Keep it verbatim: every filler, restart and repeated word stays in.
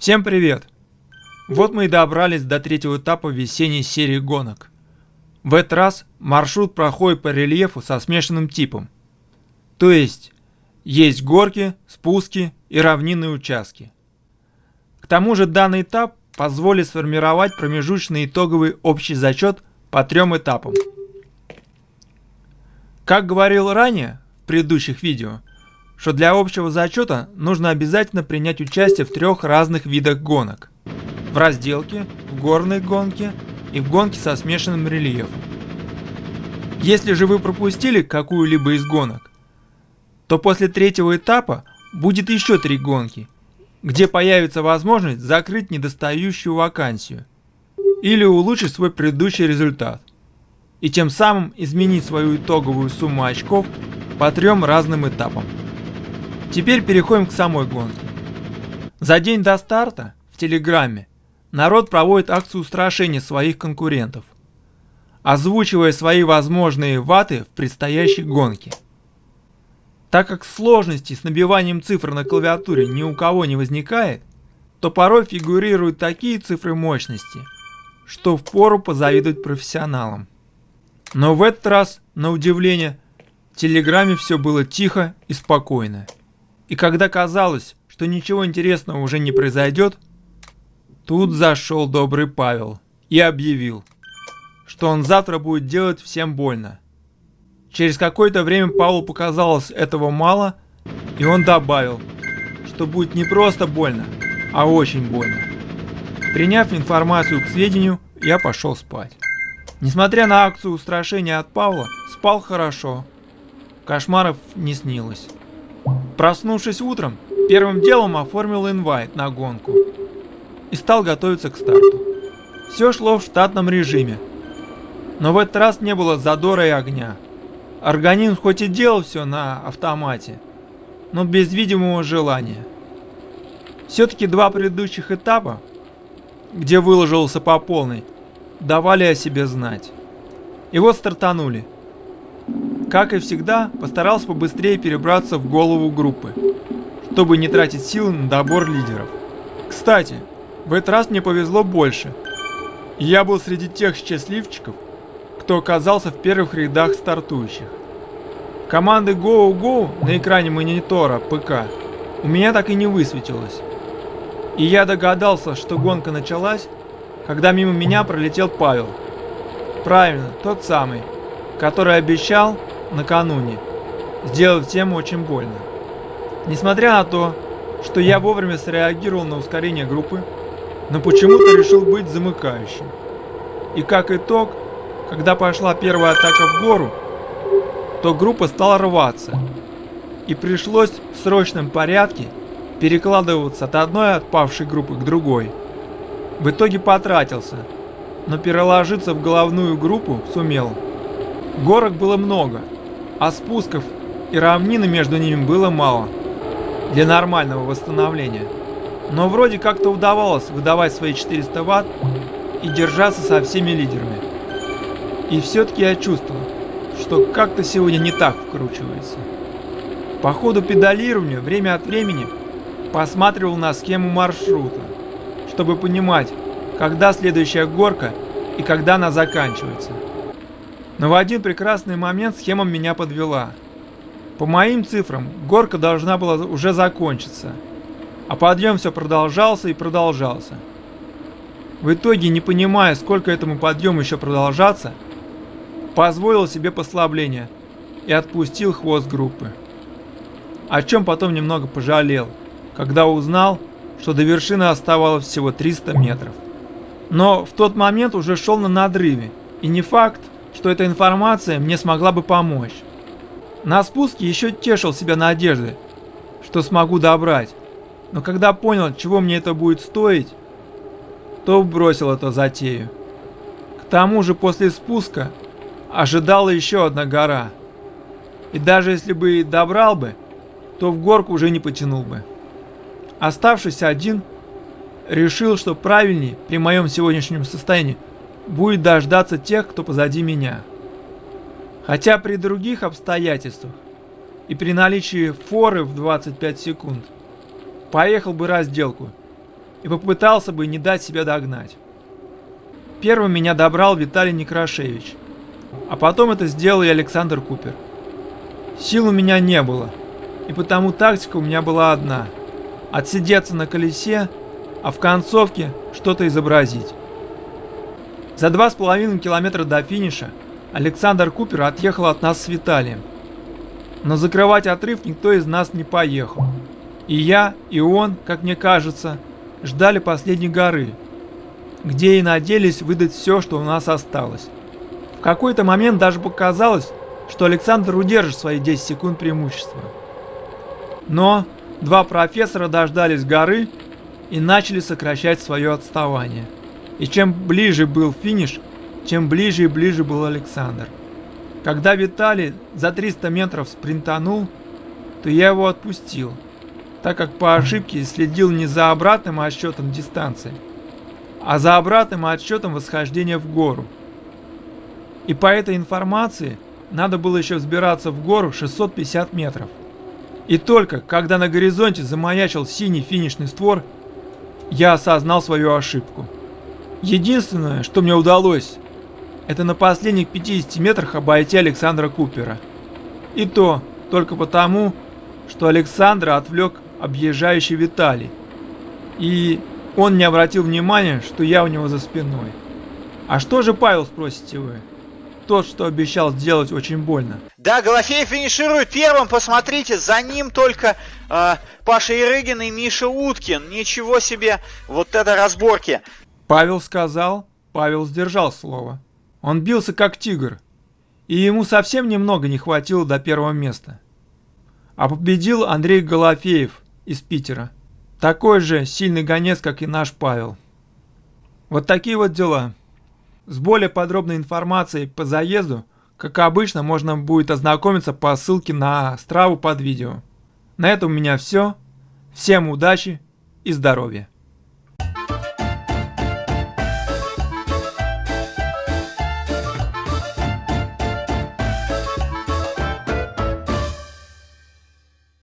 Всем привет! Вот мы и добрались до третьего этапа весенней серии гонок. В этот раз маршрут проходит по рельефу со смешанным типом. То есть, есть горки, спуски и равнинные участки. К тому же данный этап позволит сформировать промежуточный итоговый общий зачет по трем этапам. Как говорил ранее в предыдущих видео, что для общего зачета нужно обязательно принять участие в трех разных видах гонок. В разделке, в горной гонке и в гонке со смешанным рельефом. Если же вы пропустили какую-либо из гонок, то после третьего этапа будет еще три гонки, где появится возможность закрыть недостающую вакансию или улучшить свой предыдущий результат, и тем самым изменить свою итоговую сумму очков по трем разным этапам. Теперь переходим к самой гонке. За день до старта в Телеграме народ проводит акцию устрашения своих конкурентов, озвучивая свои возможные ваты в предстоящей гонке. Так как сложности с набиванием цифр на клавиатуре ни у кого не возникает, то порой фигурируют такие цифры мощности, что впору позавидовать профессионалам. Но в этот раз, на удивление, в Телеграме все было тихо и спокойно. И когда казалось, что ничего интересного уже не произойдет, тут зашел добрый Павел и объявил, что он завтра будет делать всем больно. Через какое-то время Павлу показалось этого мало, и он добавил, что будет не просто больно, а очень больно. Приняв информацию к сведению, я пошел спать. Несмотря на акцию устрашения от Павла, спал хорошо. Кошмаров не снилось. Проснувшись утром, первым делом оформил инвайт на гонку и стал готовиться к старту. Все шло в штатном режиме, но в этот раз не было задора и огня. Организм хоть и делал все на автомате, но без видимого желания. Все-таки два предыдущих этапа, где выложился по полной, давали о себе знать. И вот стартанули. Как и всегда, постарался побыстрее перебраться в голову группы, чтобы не тратить силы на добор лидеров. Кстати, в этот раз мне повезло больше. И я был среди тех счастливчиков, кто оказался в первых рядах стартующих. Команды Go Go на экране монитора ПК у меня так и не высветилось. И я догадался, что гонка началась, когда мимо меня пролетел Павел. Правильно, тот самый, который обещал накануне сделать всем очень больно. Несмотря на то, что я вовремя среагировал на ускорение группы, но почему-то решил быть замыкающим. И как итог, когда пошла первая атака в гору, то группа стала рваться, и пришлось в срочном порядке перекладываться от одной отпавшей группы к другой. В итоге потратился, но переложиться в головную группу сумел. Горок было много, а спусков и равнины между ними было мало для нормального восстановления. Но вроде как-то удавалось выдавать свои четыреста ватт и держаться со всеми лидерами. И все-таки я чувствовал, что как-то сегодня не так вкручивается. По ходу педалирования время от времени посматривал на схему маршрута, чтобы понимать, когда следующая горка и когда она заканчивается. Но в один прекрасный момент схема меня подвела. По моим цифрам, горка должна была уже закончиться, а подъем все продолжался и продолжался. В итоге, не понимая, сколько этому подъему еще продолжаться, позволил себе послабление и отпустил хвост группы. О чем потом немного пожалел, когда узнал, что до вершины оставалось всего триста метров. Но в тот момент уже шел на надрыве, и не факт, что эта информация мне смогла бы помочь. На спуске еще тешил себя надеждой, что смогу добрать, но когда понял, чего мне это будет стоить, то бросил эту затею. К тому же после спуска ожидала еще одна гора, и даже если бы и добрал бы, то в горку уже не потянул бы. Оставшись один, решил, что правильнее при моем сегодняшнем состоянии будет дождаться тех, кто позади меня. Хотя при других обстоятельствах и при наличии форы в двадцать пять секунд поехал бы разделку и попытался бы не дать себя догнать. Первым меня добрал Виталий Некрашевич, а потом это сделал и Александр Купер. Сил у меня не было, и потому тактика у меня была одна – отсидеться на колесе, а в концовке что-то изобразить. За два с половиной километра до финиша Александр Купер отъехал от нас с Виталием. Но закрывать отрыв никто из нас не поехал. И я, и он, как мне кажется, ждали последней горы, где и надеялись выдать все, что у нас осталось. В какой-то момент даже показалось, что Александр удержит свои десять секунд преимущества. Но два профессора дождались горы и начали сокращать свое отставание. И чем ближе был финиш, чем ближе и ближе был Александр. Когда Виталий за триста метров спринтанул, то я его отпустил, так как по ошибке следил не за обратным отсчетом дистанции, а за обратным отсчетом восхождения в гору. И по этой информации надо было еще взбираться в гору шестьсот пятьдесят метров. И только когда на горизонте замаячил синий финишный створ, я осознал свою ошибку. Единственное, что мне удалось, это на последних пятидесяти метрах обойти Александра Купера. И то только потому, что Александра отвлек объезжающий Виталий. И он не обратил внимания, что я у него за спиной. А что же Павел, спросите вы? Тот, что обещал сделать очень больно. Да, Голофеев финиширует первым, посмотрите, за ним только э, Паша Ярыгин и Миша Уткин. Ничего себе, вот это разборки. Павел сказал, Павел сдержал слово. Он бился как тигр, и ему совсем немного не хватило до первого места. А победил Андрей Голофеев из Питера. Такой же сильный гонец, как и наш Павел. Вот такие вот дела. С более подробной информацией по заезду, как обычно, можно будет ознакомиться по ссылке на Страву под видео. На этом у меня все. Всем удачи и здоровья!